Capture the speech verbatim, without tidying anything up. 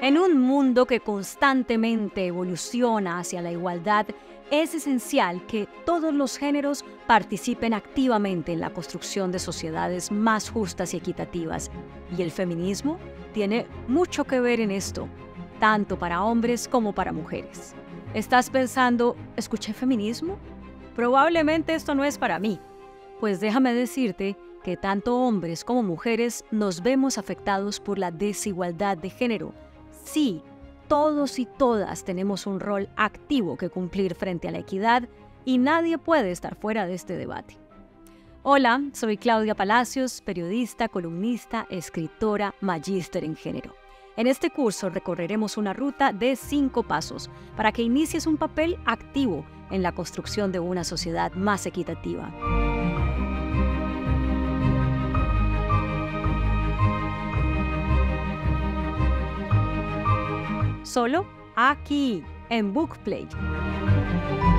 En un mundo que constantemente evoluciona hacia la igualdad, es esencial que todos los géneros participen activamente en la construcción de sociedades más justas y equitativas. Y el feminismo tiene mucho que ver en esto, tanto para hombres como para mujeres. ¿Estás pensando, escuché feminismo? Probablemente esto no es para mí. Pues déjame decirte que tanto hombres como mujeres nos vemos afectados por la desigualdad de género. Sí, todos y todas tenemos un rol activo que cumplir frente a la equidad y nadie puede estar fuera de este debate. Hola, soy Claudia Palacios, periodista, columnista, escritora, magíster en género. En este curso recorreremos una ruta de cinco pasos para que inicies un papel activo en la construcción de una sociedad más equitativa. Solo aquí, en Bookplay.